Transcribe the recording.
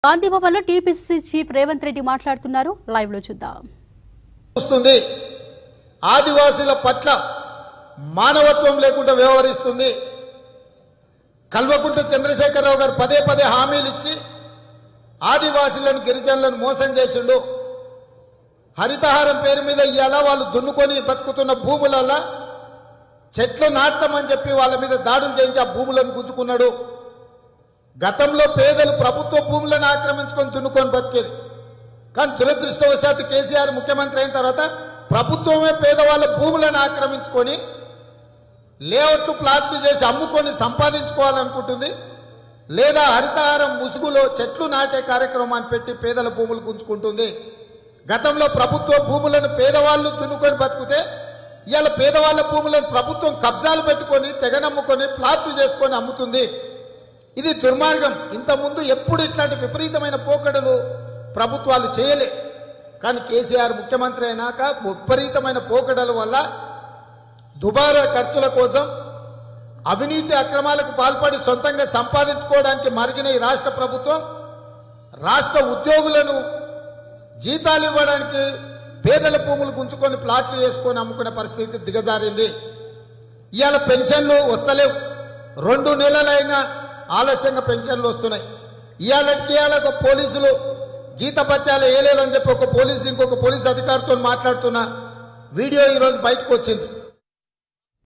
గాంధీ భవన్ లో TPCC chief Revanth Reddy మాట్లాడుతున్నారు. Live లో చూద్దాం. ఆదివాసీల పట్ల మానవత్వం లేకుండా వ్యవహరిస్తుంది. కల్వకుంట్ల చంద్రశేఖరరావు గారు పదే పదే హామీలు ఇచ్చి ఆదివాసీలను గిరిజనులను మోసం చేసిండు. హరితహారం పేరు మీద ఇవాళ వాళ్ళు దున్నుకొని బతుకుతున్న భూములలో చెట్లు నాటమని చెప్పి వాళ్ళ మీద దాడులు చేయించి ఆ భూములను గుంజుకున్నాడు. గతంలో పేదలు ప్రభుత్వ భూములను ఆక్రమించుకొని దున్నుకొని బతికేది. కానీ దురదృష్టవశాత్తు కేసీఆర్ ముఖ్యమంత్రి అయిన తర్వాత ప్రభుత్వమే పేదవాళ్ళ భూములను ఆక్రమించుకొని లేఅవుట్లు ప్లాట్లు చేసి అమ్ముకొని సంపాదించుకోవాలనుకుంటుంది. లేదా హరితహారం ముసుగులో చెట్లు నాటే కార్యక్రమాన్ని పెట్టి పేదల భూములు గుంజుకుంటుంది. గతంలో ప్రభుత్వ భూములను పేదవాళ్ళు దున్నుకొని బతికితే ఇవాళ పేదవాళ్ళ భూములను ప్రభుత్వం కబ్జాలు పెట్టుకొని తెగనమ్ముకొని ప్లాట్లు చేసుకొని అమ్ముతుంది. ఇది దుర్మార్గం. ఇంతకుముందు ఎప్పుడు ఇట్లాంటి విపరీతమైన పోకడలు ప్రభుత్వాలు చేయలే. కానీ కేసీఆర్ ముఖ్యమంత్రి అయినాక విపరీతమైన పోకడల వల్ల దుబారా ఖర్చుల కోసం అవినీతి అక్రమాలకు పాల్పడి సొంతంగా సంపాదించుకోవడానికి మరిగిన ఈ రాష్ట్ర ప్రభుత్వం రాష్ట్ర ఉద్యోగులను జీతాలు ఇవ్వడానికి పేదల భూములు గుంజుకొని ప్లాట్లు వేసుకొని అమ్ముకునే పరిస్థితి దిగజారింది. ఇవాళ పెన్షన్లు వస్తలేవు. 2 నెలలైనా ఆలస్యంగా పెన్షన్లు వస్తున్నాయి. ఇవాళకి ఒక పోలీసులు జీతభత్యాలు వేయలేదని చెప్పి ఒక పోలీసు ఇంకొక పోలీసు అధికారితో మాట్లాడుతున్న వీడియో ఈరోజు బయటకు వచ్చింది.